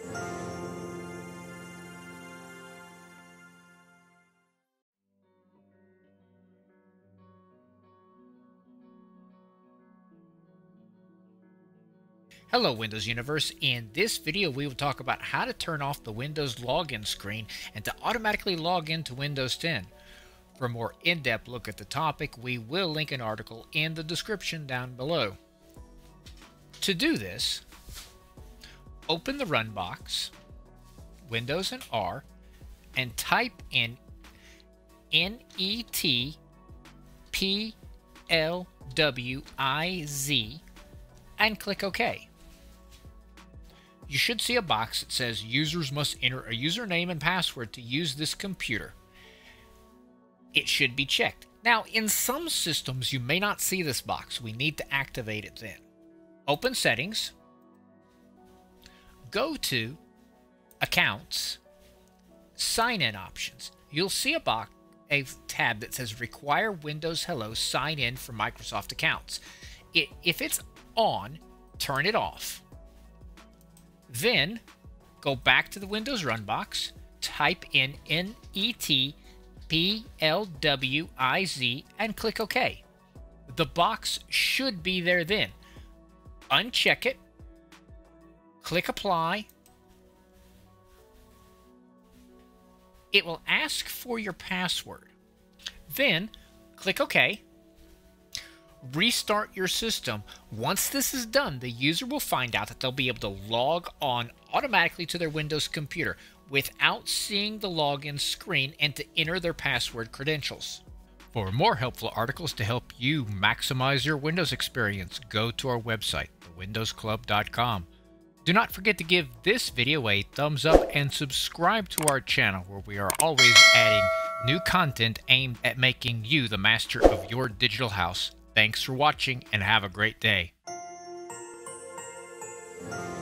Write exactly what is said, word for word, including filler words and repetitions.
Hello Windows Universe. In this video we will talk about how to turn off the Windows login screen and to automatically log into Windows ten. For a more in-depth look at the topic, we will link an article in the description down below. To do this, open the Run box, Windows and R, and type in N E T P L W I Z and click OK. You should see a box that says users must enter a username and password to use this computer. It should be checked. Now, in some systems, you may not see this box. We need to activate it then. Open Settings. Go to Accounts, Sign In Options. You'll see a box, a tab that says Require Windows Hello Sign In for Microsoft Accounts. It, if it's on, turn it off. Then go back to the Windows Run box, type in N E T P L W I Z and click OK. The box should be there then. Uncheck it, click Apply. It will ask for your password. Then click OK. Restart your system. Once this is done, the user will find out that they'll be able to log on automatically to their Windows computer without seeing the login screen and to enter their password credentials. For more helpful articles to help you maximize your Windows experience, go to our website, the windows club dot com. Do not forget to give this video a thumbs up and subscribe to our channel, where we are always adding new content aimed at making you the master of your digital house. Thanks for watching and have a great day.